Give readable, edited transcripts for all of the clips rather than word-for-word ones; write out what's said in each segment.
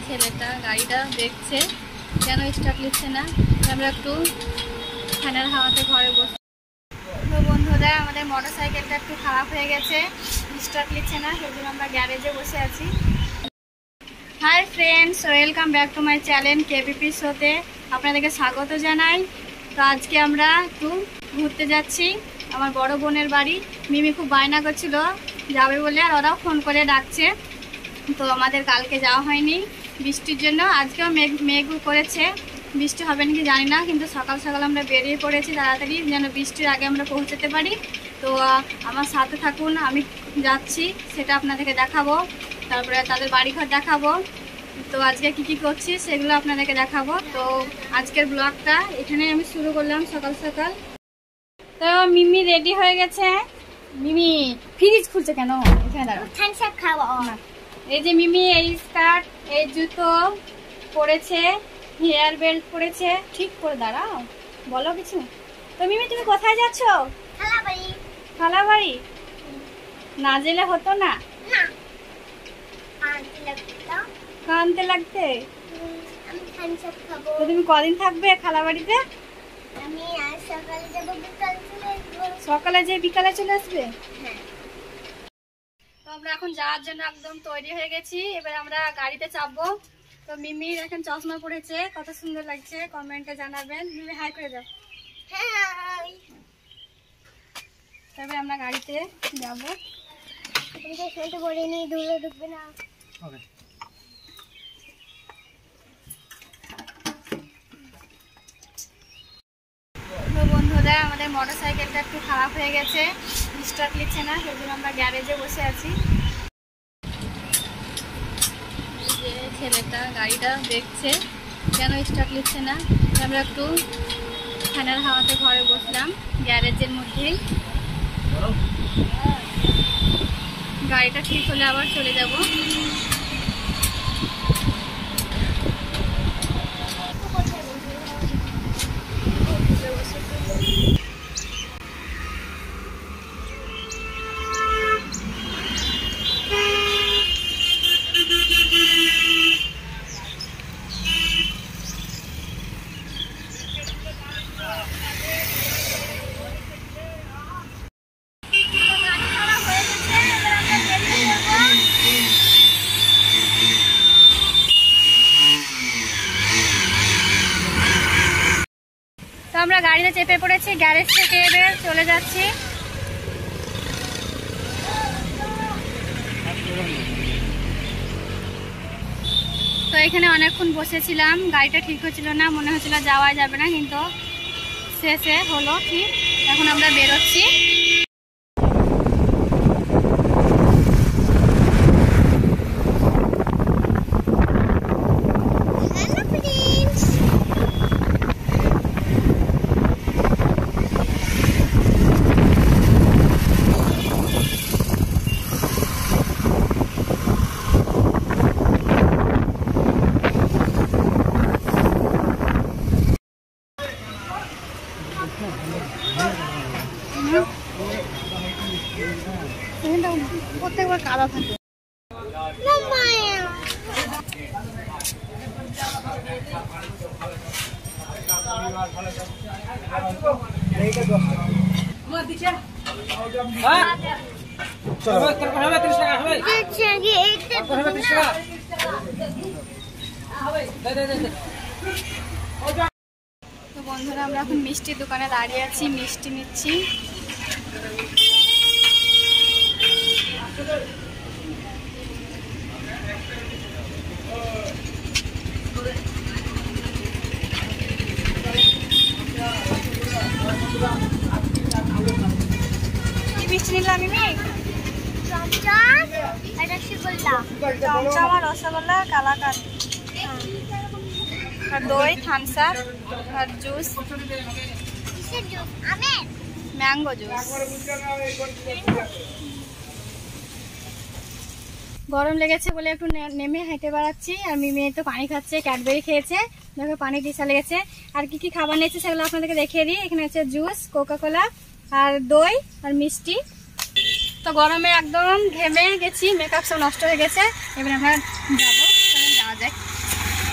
ছেলেটা গাড়িটা দেখছে কেন স্টার্ট নিচ্ছে না। আমরা একটু ফ্যানের হাওয়াতে ঘরে বসে। তো বন্ধুরা আমাদের মোটর সাইকেলটা একটু খারাপ হয়ে গেছে, স্টার্ট নিচ্ছে না, সেই জন্য আমরা গ্যারেজে বসে আছি। Hi friends, welcome back to my channel KBP শোতে আপনাদেরকে স্বাগত জানাই। তো আজকে আমরা একটু ঘুরতে যাচ্ছি আমার বড় বোনের বাড়ি। মিমি খুব বায়না করছিল যাবে বলে, আর ওরাও ফোন করে ডাকছে। তো আমাদের কালকে যাওয়া হয়নি বৃষ্টির জন্য, আজকেও মেঘ করেছে, বৃষ্টি হবে নাকি জানি না, কিন্তু সকাল সকাল আমরা বেরিয়ে পড়েছি তাড়াতাড়ি যেন বৃষ্টির আগে আমরা পৌঁছাতে পারি। তো আমার সাথে থাকুন, আমি যাচ্ছি সেটা আপনাদেরকে দেখাবো, তারপরে তাদের বাড়িঘর দেখাবো। তো আজকে কি করছি সেগুলো আপনাদেরকে দেখাবো। তো আজকের ব্লগটা এখানে আমি শুরু করলাম সকাল সকাল। তো মিমি রেডি হয়ে গেছে। মিমি ফ্রিজ খুলছে কেন? এখানে দাঁড়াও। এই যে মিমি এই স্কার্ট, এই জুতো পরেছে, হেয়ার বেল্ট পরেছে, ঠিক করে দাঁড়াও, বলো কিছু। তো মিমি তুমি কোথায় যাচ্ছ? খালা বাড়ি। না জেলে হতো না? কানতে লাগতে। তো তুমি কদিন থাকবে খালা বাড়িতে? সকালে যে বিকালে চলে আসবে। তো আমরা এখন যাওয়ার জন্য একদম তৈরি হয়ে গেছি, এবার আমরা গাড়িতে চাপবো। তো মিমির এখন চশমা পড়েছে, কত সুন্দর লাগছে কমেন্টে জানাবেন। মিমি হাই করে দাও। তবে আমরা গাড়িতে যাবো। ঢুকবে না। তো বন্ধুরা আমাদের মোটর সাইকেলটা একটু খারাপ হয়ে গেছে, স্টার্ট নিচ্ছে না, সেই জন্য আমরা গ্যারেজে বসে আছি। যে ছেলেটা গাড়িটা দেখছে কেন স্টার্ট নিচ্ছে না, আমরা একটু ফ্যানের হাওয়াতে ঘরে বসলাম গ্যারেজের মধ্যেই। গাড়িটা ঠিক হলে আবার চলে যাব। আমরা গাড়িতে চেপে পড়েছি, গ্যারেজ থেকে এবার চলে যাচ্ছি। তো এখানে অনেকক্ষণ বসেছিলাম, গাড়িটা ঠিক হচ্ছিল না, মনে হচ্ছিল যাওয়া যাবে না, কিন্তু শেষে হলো ঠিক। এখন আমরা বেরোচ্ছি। প্রত্যেকবার কাদা থাকে। তো বন্ধুরা আমরা এখন মিষ্টির দোকানে দাঁড়িয়ে আছি, মিষ্টি নিচ্ছি। কি মিষ্টি নিলাম মিমি? চমচম আর রসগোল্লা, কালাকাঁদ, আর দই, থামস আপ, আর জুস, ম্যাঙ্গো জুস। গরম লেগেছে বলে একটু নেমে হেঁটে বেড়াচ্ছি, আর মিমি তো পানি খাচ্ছে, ক্যাডবেরি খেয়েছে, দেখো পানি দিশা লেগেছে। আর কি কি খাবার নিয়েছে সেগুলো আপনাদেরকে দেখিয়ে দিই। এখানে হচ্ছে জুস, কোকাকোলা, আর দই, আর মিষ্টি। তো গরমে একদম ঘেমে গেছি, মেকআপ সব নষ্ট হয়ে গেছে, এবার আমরা যাবো, যাওয়া যায়।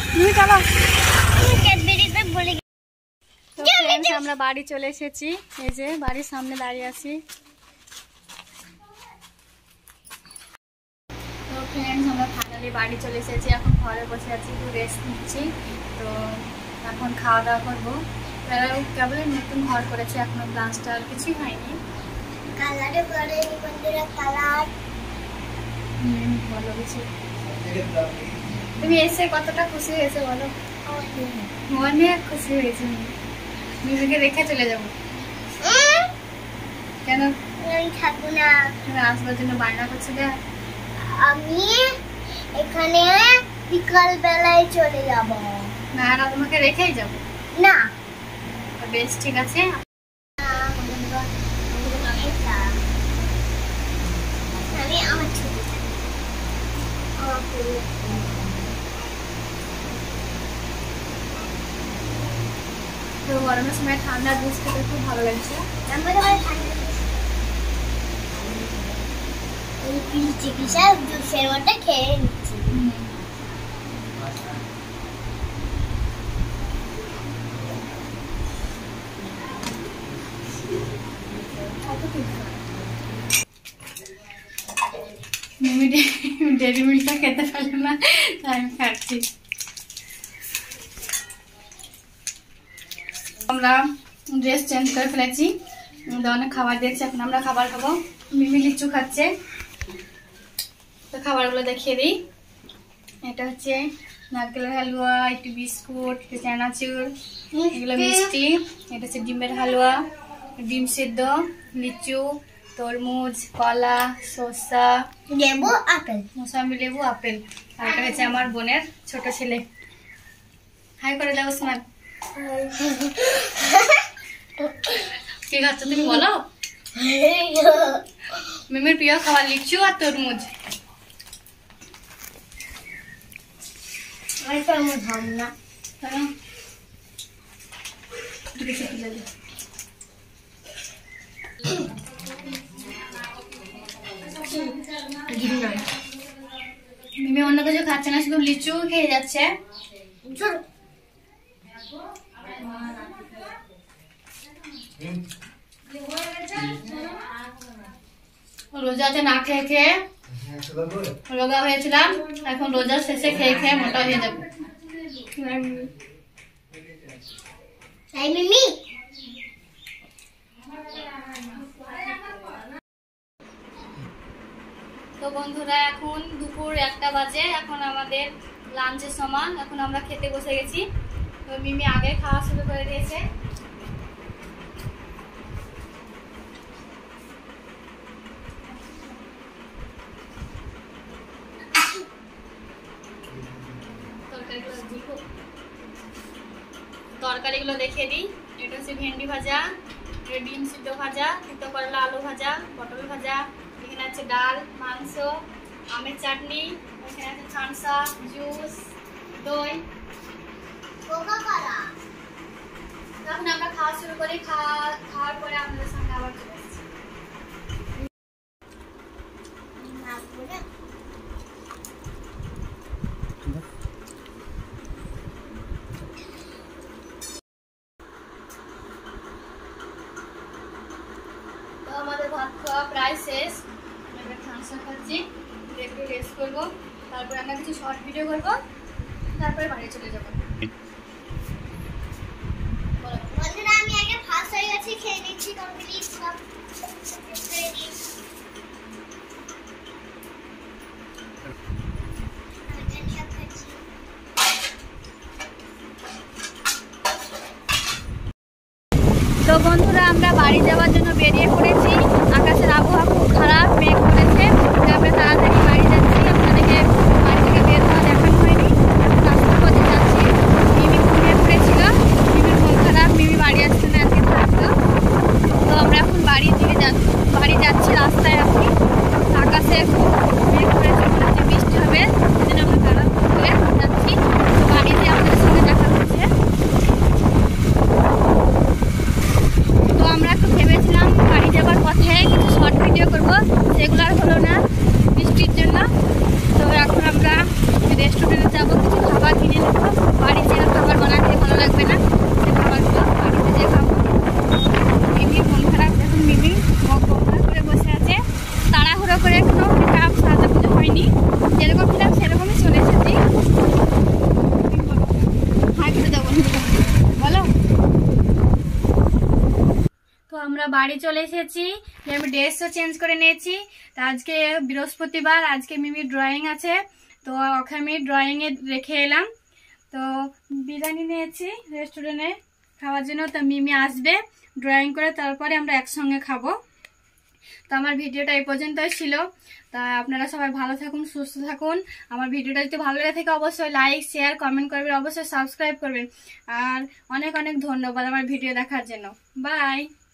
আমরা বাড়ি চলে এসেছি, এই যে বাড়ির সামনে দাঁড়িয়ে আছি। তো ফ্রেন্ডস আমরা ফাইনালি বাড়ি চলে এসেছি, এখন ঘরে বসে আছি, একটু রেস্ট নিচ্ছি। তো এখন খাওয়া দাওয়া করবো। কেবল নতুন ঘর করেছে, এখনো প্লাস্টার কিছুই হয়নি। বলো কিছু, তুমি এসে কতটা খুশি হয়েছে বলো? অনেক খুশি হয়েছে। মিমিকে রেখে চলে যাবো। কেন থাকবো না? আসবার জন্য বায়না করছিলে। আমি এখানে বিকাল বেলায় চলে যাব। না না, তোমাকে রেখেই যাব। না বেশ, ঠিক আছে। আমি আমার ছবি তো গরমের সময় ঠান্ডা জুস খেতে খুব ভালো লাগছে। চিকিৎসা জুসের মধ্যে খেয়ে নিচ্ছি। ডেরি মিল্কটা খেতে পারলো না, তাই আমি খাচ্ছি। আমরা ড্রেস চেঞ্জ করে ফেলেছি, অনেক খাবার দিয়েছি, এখন আমরা খাবার খাবো। মিমি লিচু খাচ্ছে, তো খাবারগুলো দেখিয়ে দিই। এটা হচ্ছে নারকেলের হালুয়া, একটু বিস্কুট, চানাচুর, এগুলো মিষ্টি। এটা হচ্ছে ডিমের হালুয়া, ডিম সিদ্ধ, লিচু, তরমুজ, কলা, শসা, লেবু, আপেল, মোসাম্বি লেবু, আপেল। আর এটা হচ্ছে আমার বোনের ছোট ছেলে। হাই করে দাও ওসমান। কি খাচ্ছ তুমি বলো? মিমির প্রিয় খাবার লিচু আর তরমুজ। আমি তরমুজ খাবো না। মিমি অন্য কিছু খাচ্ছে না, শুধু লিচু খেয়ে যাচ্ছে। রোজাতে না খেয়ে খেয়ে রোগা হয়েছিলাম, এখন রোজা শেষে খেয়ে খেয়ে মোটা হয়ে যাবো। মিমি তো বন্ধুরা, এখন দুপুর 1টা বাজে, এখন আমাদের লাঞ্চের সময়, এখন আমরা খেতে বসে গেছি। তো মিমি আগে খাওয়া শুরু করে দিয়েছে। তরকারিগুলো দেখিয়ে দিই। এটা হচ্ছে ভেন্ডি ভাজা, ডিম সিদ্ধ ভাজা, তিতো করলা আলু ভাজা, পটল ভাজা, এখানে আছে ডাল, মাংস, আমের চাটনি, এখানে আছে ঠান্ডা জুস, দই, কোকা-কোলা। এখন আমরা খাওয়া শুরু করি। খাওয়ার পরে আপনাদের সঙ্গে আবার চলে আসছি। তো আমাদের ভাত খাওয়া প্রায় শেষ, আমরা ঠান্ডা খাচ্ছি, একটু রেস্ট করবো, তারপরে আমরা কিছু শর্ট ভিডিও করবো, তারপরে বাড়ি চলে যাবো। বন্ধুরা, আমি আগে ফার্স্ট হয়ে গেছি, খেয়ে নিচ্ছি কমপ্লিট সব। তো বন্ধুরা, আমরা বাড়ি যাওয়ার জন্য বেরিয়ে পড়েছি। আকাশের আবহাওয়া খুব খারাপ, মেঘ করেছে, আমরা তাড়াতাড়ি বাড়ি যাচ্ছি। আপনাদেরকে বাড়ি থেকে বের হওয়া দেখানো হয়নি, রাস্তার পথে যাচ্ছি। মিমি ঘুমিয়ে পড়েছিল, মিমির মন খারাপ, মিমি বাড়ি আসছে না, আজকে থাকলো। তো আমরা এখন বাড়ি যাচ্ছি, রাস্তায় আছি। আকাশে খুব মেঘ করেছে, মনে হচ্ছে বৃষ্টি হবে, সেজন্য আমরা তাড়াতাড়ি করে যাচ্ছি। বাড়িতে আমাদের সঙ্গে দেখা হচ্ছে। তো আমরা একটু ভেবেছিলাম বাড়ি যাবার পথে কিছু শর্ট ভিডিও করবো, বাড়ি চলে এসেছি। আমি ড্রেসও চেঞ্জ করে নিয়েছি। তো আজকে বৃহস্পতিবার, আজকে মিমির ড্রয়িং আছে, তো ওকে আমি ড্রয়িংয়ে রেখে এলাম। তো বিরিয়ানি নিয়েছি রেস্টুরেন্টে খাওয়ার জন্য। তো মিমি আসবে ড্রয়িং করে, তারপরে আমরা একসঙ্গে খাবো। তো আমার ভিডিওটা এই পর্যন্তই ছিল। তা আপনারা সবাই ভালো থাকুন, সুস্থ থাকুন। আমার ভিডিওটা যদি ভালো লেগে থাকে অবশ্যই লাইক, শেয়ার, কমেন্ট করবেন, অবশ্যই সাবস্ক্রাইব করবেন। আর অনেক অনেক ধন্যবাদ আমার ভিডিও দেখার জন্য। বাই।